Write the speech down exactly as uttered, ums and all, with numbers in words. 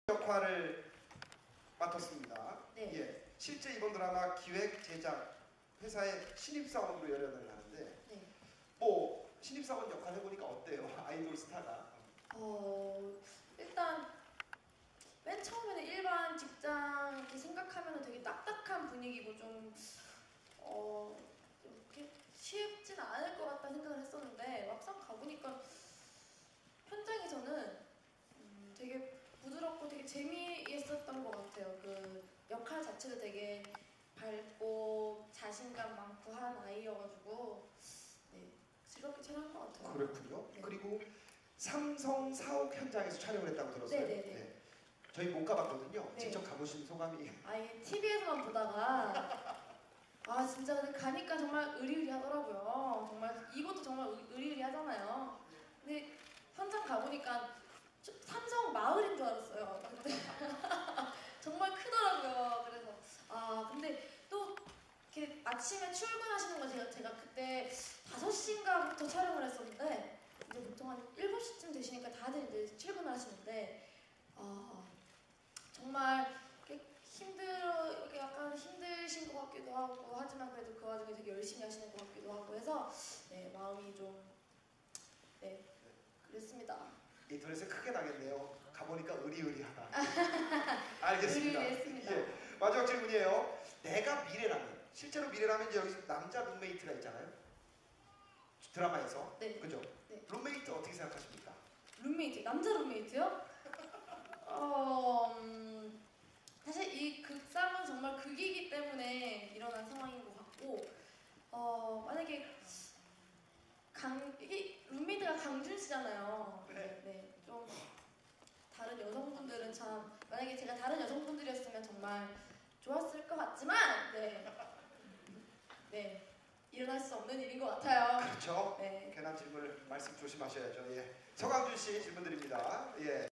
역할을 맡았습니다. 네. 예, 실제 이번 드라마 기획 제작 회사의 신입사원으로 열연을 하는데 네. 뭐 신입사원 역할 해보니까 어때요? 아이돌 스타가. 어 일단 맨 처음에는 일반 직장 이렇게 생각하면 되게 딱딱한 분위기고 좀 어 이렇게 쉽진 않을 것 같다 생각을 했었는데 막상 가보니까 현장에서는 음, 되게 부드럽고 되게 재미있었던 것 같아요. 그 역할 자체도 되게 밝고 자신감 많고 한 아이여가지고 네, 즐겁게 촬영한 것 같아요. 그렇군요. 네. 그리고 삼성 사옥 현장에서 촬영을 했다고 들었어요. 네네네. 네. 저희 못 가봤거든요. 네. 직접 가보신 소감이. 아예 티비에서만 보다가 아 진짜 근데 가니까 정말 으리으리하더라고요. 정말 이것도 정말 으리으리하잖아요. 근데 현장 가보니까 삼성 마을인 줄 알았어요. 그때 정말 크더라고요. 그래서 아 근데 또 이렇게 아침에 출근하시는 거 제가 제가 그때 다섯 시인가부터 촬영을 했었는데 이제 보통 한 일곱 시쯤 되시니까 다들 이제 출근을 하시는데 아 정말 힘들어, 이렇게 약간 힘드신 것 같기도 하고 하지만 그래도 그 와중에 되게 열심히 하시는 것 같기도 하고 해서 네, 마음이 좀 네, 그랬습니다. 인터넷에 크게 나겠네요. 가보니까 으리으리하다. 알겠습니다. 으리으리했습니다. 예, 마지막 질문이에요. 내가 미래라면, 실제로 미래라면 이제 여기서 남자 룸메이트가 있잖아요. 드라마에서. 네. 그죠? 네. 룸메이트 어떻게 생각하십니까? 룸메이트, 남자 룸메이트요? 어, 음, 사실 이 극상은 정말 극이기 때문에 일어난 상황인 것 같고 어, 만약에 강, 이게 룸메이트가 강준 씨잖아요. 네. 네, 좀 다른 여성분들은 참 만약에 제가 다른 여성분들이었으면 정말 좋았을 것 같지만 네, 네 일어날 수 없는 일인 것 같아요. 그렇죠. 네. 괜한 질문을 말씀 조심하셔야죠. 예. 서강준 씨 질문 드립니다. 예.